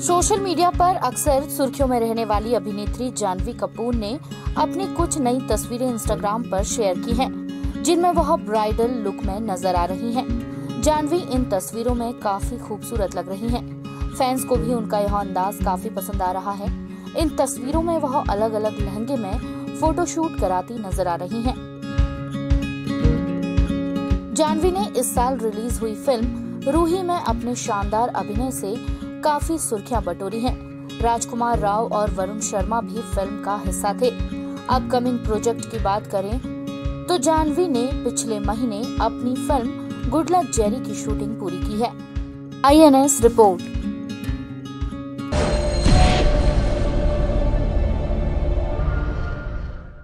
Social media पर अक्सर सुर्खियों में रहने वाली अभिनेत्री जानवी कपूर ने अपनी कुछ नई तस्वीरें इंस्टाग्राम पर शेयर की हैं, जिनमें वह ब्राइडल लुक में नजर आ रही हैं। जानवी इन तस्वीरों में काफी खूबसूरत लग रही हैं। फैंस को भी उनका यह अंदाज काफी पसंद आ रहा है। इन तस्वीरों में वह अलग अलग लहंगे में फोटोशूट कराती नजर आ रही हैं। जानवी ने इस साल रिलीज हुई फिल्म रूही में अपने शानदार अभिनय से काफी सुर्खियां बटोरी हैं। राजकुमार राव और वरुण शर्मा भी फिल्म का हिस्सा थे। अपकमिंग प्रोजेक्ट की बात करें तो जानवी ने पिछले महीने अपनी फिल्म गुड लक जेरी की शूटिंग पूरी की है। INS report.